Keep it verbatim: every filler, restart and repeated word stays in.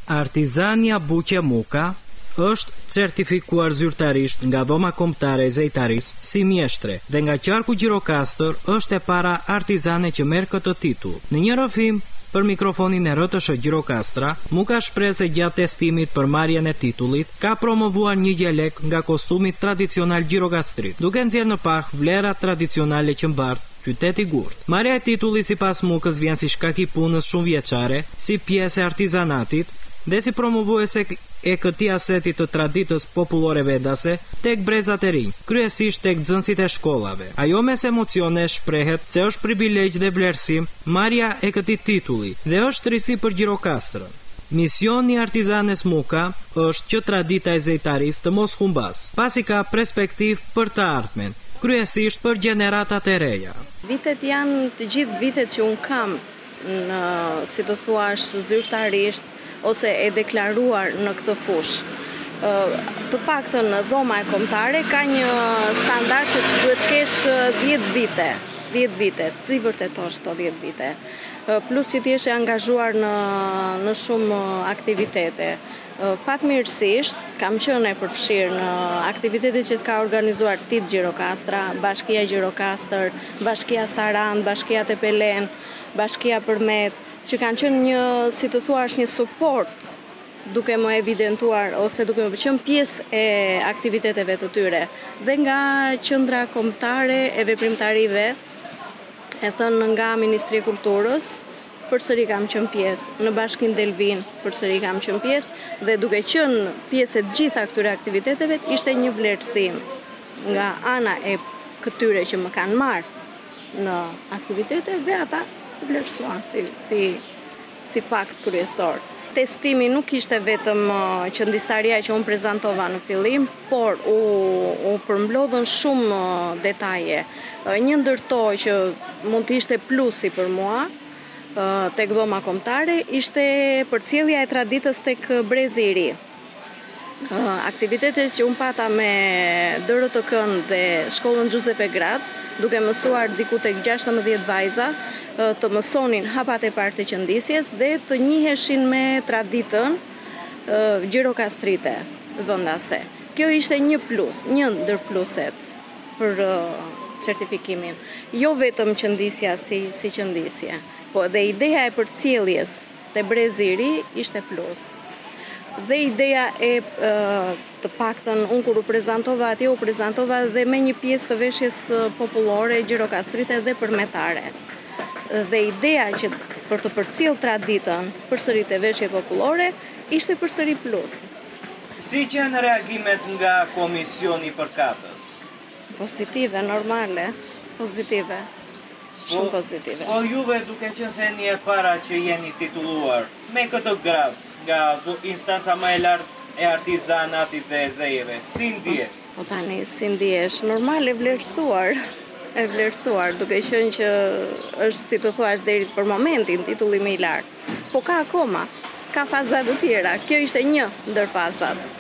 Artizania Buqe Muka është certifikuar zyrtarisht nga Dhoma Kombëtare e Zejtarisë si mjeshtre dhe nga qarku Gjirokastër është e para artizane që merr këtë titull. Në një rrëfim për mikrofonin e R T S H Gjirokastra, Muka shpreh se gjatë testimit për marrjen e titullit ka promovuar një dialekt nga kostumi tradicional gjirokastrit, duke nxjerrë në pah vlerat tradicionale që mbart qyteti Gurt. Marrja e titullit sipas Mukës vjen si shkak i punës shumë vjeçare, si pjesë e artizanatit dhe si promovuese e këtij aseti të traditës popullore vendase tek brezat e rinj, kryesisht tek nxënësit e shkollave. Ajo mes emocione shprehet se është privilegj dhe vlerësim marrja e këtij titulli dhe është risi për Gjirokastrën. Misioni i artizanes Muka është që tradita e zejtarisë të mos humbas, pasi ka perspektivë për të ardhmen, kryesisht për gjeneratat e reja. Vitet janë të gjithë vitet që un kam në, si të thuash, zyrtarisht ose e deklaruar në këtë fushë. Të paktën në Dhoma e Kombëtare ka një standard që duhet kesh dhjetë vite, dhjetë vite, ti vërtetosh këto dhjetë vite. Plus që ti je angazhuar në në shumë aktivitete. Fatmirësisht kam qenë e përfshirë në aktivitetet që ka organizuar T I T Gjirokastra, Bashkia Gjirokastër, Bashkia Sarand, Bashkia Tepelen, Bashkia Përmet, që kanë qenë një, si të thuash, një suport duke më evidentuar ose duke më qenë pjesë e aktiviteteve të tyre. Dhe nga qendra kombëtare e veprimtarive, e thënë nga Ministria e Kulturës, përsëri kam qenë pjesë, në Bashkinë Delvin përsëri kam qenë pjesë dhe duke qenë pjesë e të gjitha këtyre aktiviteteve ishte një vlerësim nga ana e këtyre që më kanë marrë në aktivitete dhe ata vlerësuan si, si, si fakt kryesor. Testimi nuk ishte vetëm qëndistarja që unë prezantova në fillim, por u, u përmblodhën shumë detaje. Një ndër to që mund të ishte plusi për mua, tek Dhoma Kombëtare, ishte përcjellja e traditës tek Brezi i Ri. Aktivitetet që unë pata me D R T K-n dhe shkollën Giuseppe Graz, duke mësuar diku tek gjashtëmbëdhjetë vajza, të mësonin hapat e parë të qëndisjes dhe të njiheshin me traditën gjirokastrite vendase. Kjo ishte një plus, një ndër pluset për certifikimin. Jo vetëm qëndisja si, si qëndisje, po dhe ideja e përcjelljes te Brezi i Ri ishte plus. Dhe ideja e të paktën unë kur u prezantova atje, u prezantova dhe me një pjesë të veshjes popullore, gjirokastrite dhe përmetare. Dhe ideja që për të përcjell traditën përsëri te veshjet popullore ishte përsëri plus. Si janë reagimet nga komisioni përkatës? Pozitive, normale, pozitive. Shumë pozitive. Po juve duke qenë se jeni e para që jeni titulluar me këtë grad nga instanca më e lartë e artizanatit dhe zejeve, si ndjesh? Po tani, si ndjesh? Normal e vlerësuar. E vlerësuar, duke qenë që është, si të thuash, deri për momentin titulli më i lartë. Po ka akoma, ka fazat të tjera. Kjo ishte një ndër fazat.